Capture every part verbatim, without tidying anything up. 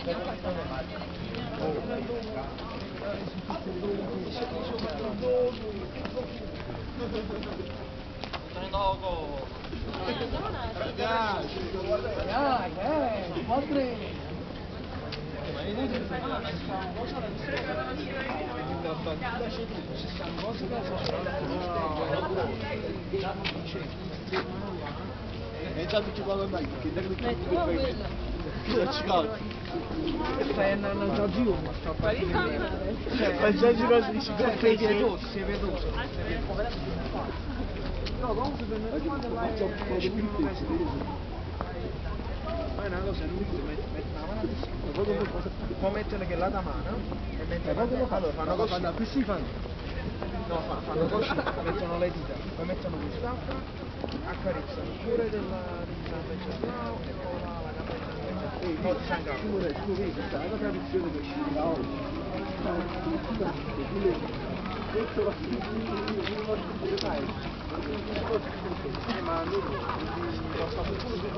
Stai andando già giù, ma sto partendo. Cioè, già giù si vede vedoso, si è vedoso. No, comunque per me quando vai a fai una cosa, lui mette la mano di sicuro, poi mettono che la da mano e mettono allora fanno così. Qui si fanno? No, fanno così, mettono le dita, poi mettono quest'altra, accarezzano pure della invece bravo e poi la la capella e poi si anche tu tu vedi questa è la tradizione che ci da oggi. Questo lo ma non lo so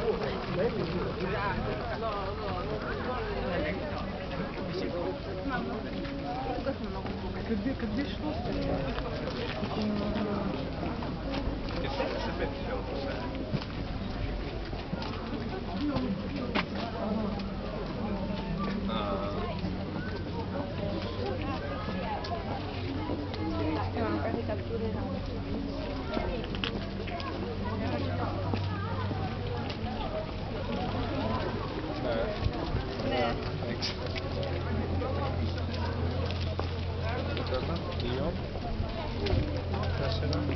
Che che dici tu? Che se metti lo Io? Stasera?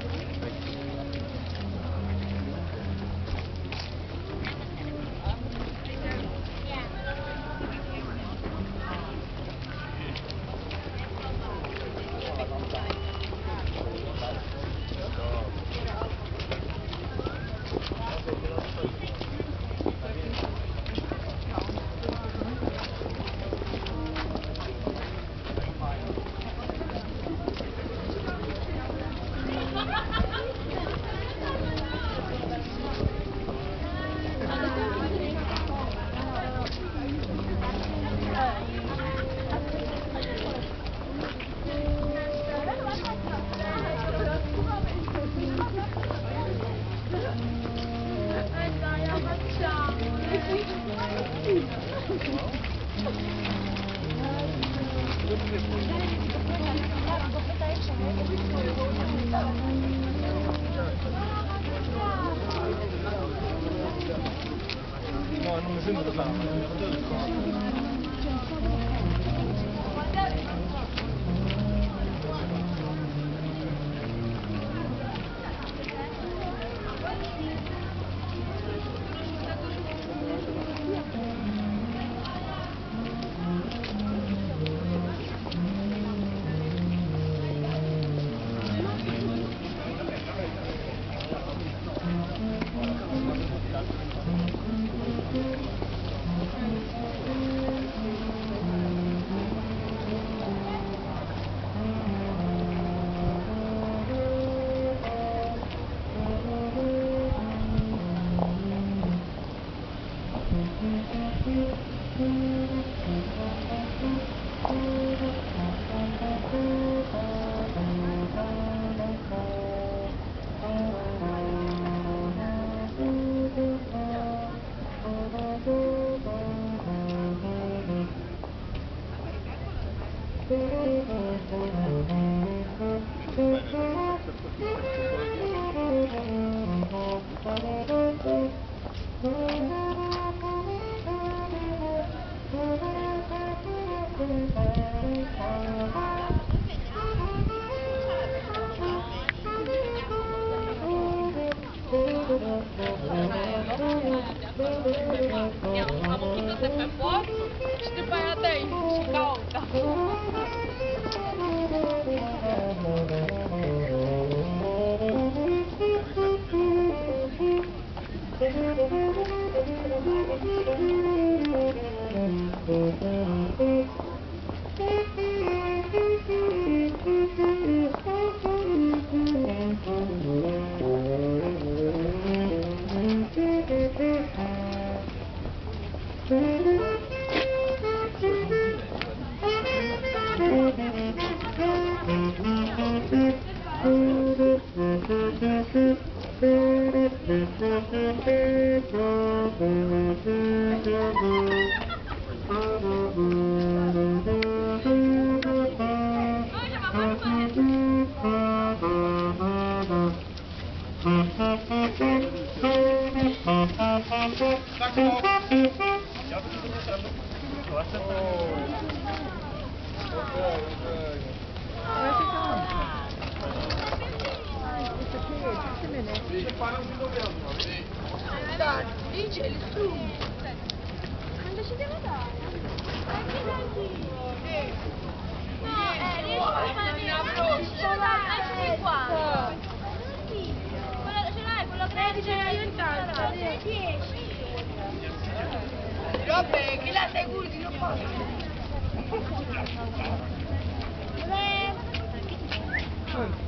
No, non mi sembra tanto. Stacco! Dai, dice il su. Quando ci devo dare? Anche tranquillo. No, eh, riesci a farmi una broccia. Eccomi qua. Quello ce l'hai, quello grande ce l'hai diventato. dieci. Vabbè, che la sei curti, non posso.